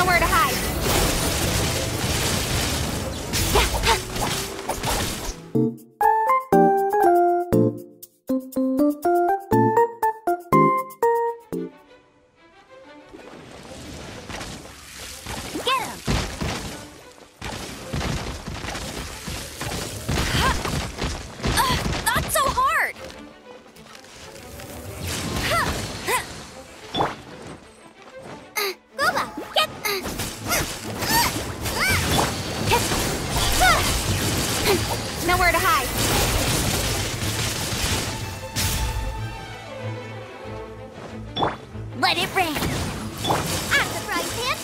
Nowhere to hide. Get him! Not so hard! Booba, get... Nowhere to hide. Let it rain. I'm the frying pan.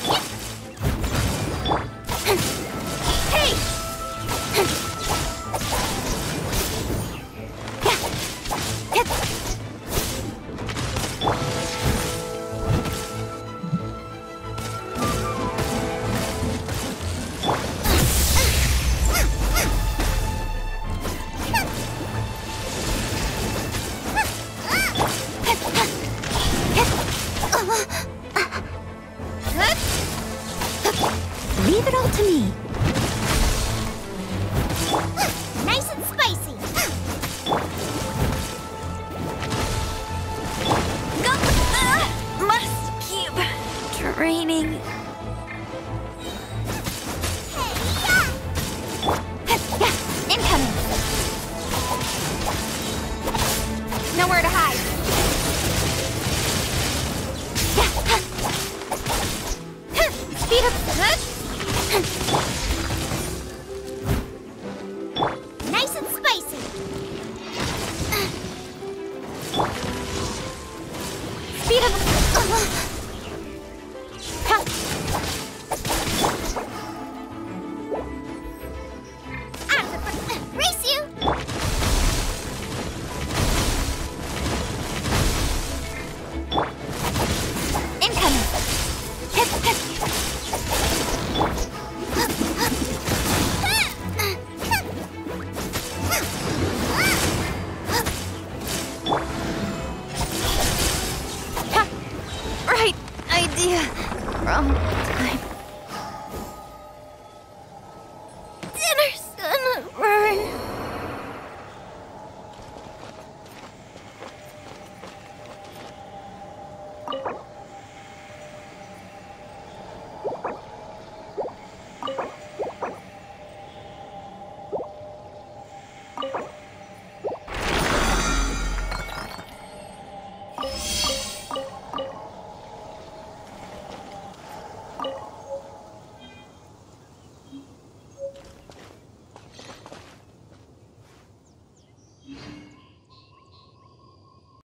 Hey! Leave it all to me. Nice and spicy. Go! Must keep draining. Incoming. Nowhere to hide. Speed up. Nice and spicy. Speed up. Race you. Incoming. Right idea. Wrong time.